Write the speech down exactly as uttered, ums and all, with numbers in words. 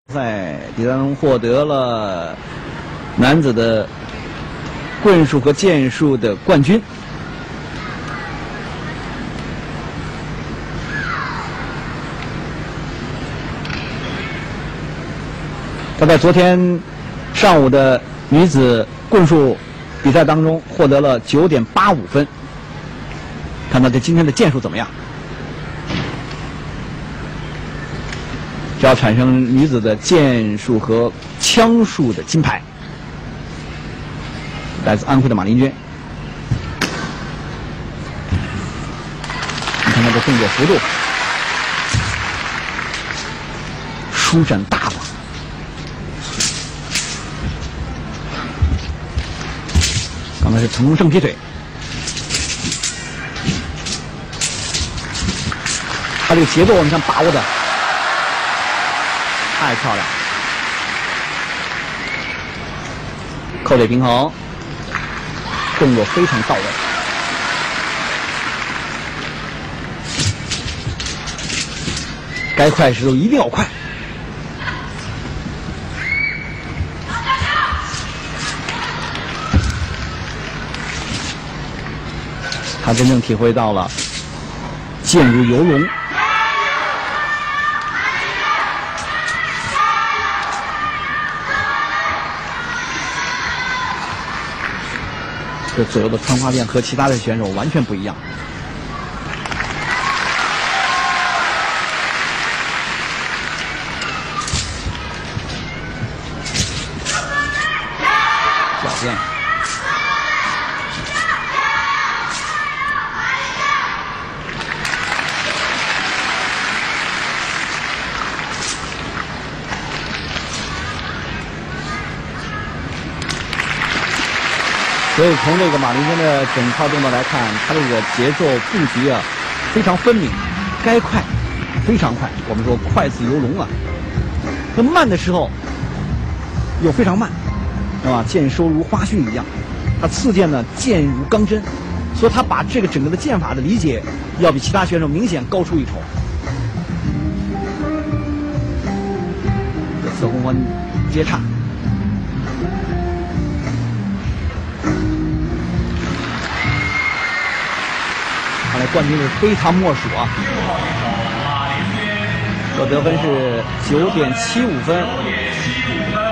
赛比赛当中获得了男子的棍术和剑术的冠军。他在昨天上午的女子棍术比赛当中获得了 九点八五分。看他这今天的剑术怎么样？ 就要产生女子的剑术和枪术的金牌。来自安徽的马林娟，你看她的动作幅度，舒展大方。刚才是成功正劈腿，她这个节奏你看把握的。 太漂亮，扣腿平衡，动作非常到位。该快时候一定要快。他真正体会到了剑如游龙。 这左右的穿花变和其他的选手完全不一样。脚变，所以从这个马林娟的整套动作来看，她这个节奏布局啊非常分明，该快非常快，我们说快似游龙啊。那慢的时候又非常慢，是吧？剑收如花絮一样，他刺剑呢剑如钢针，所以他把这个整个的剑法的理解要比其他选手明显高出一筹。这侧红环接叉。 看来冠军是非他莫属啊！这得分是 九点七五分。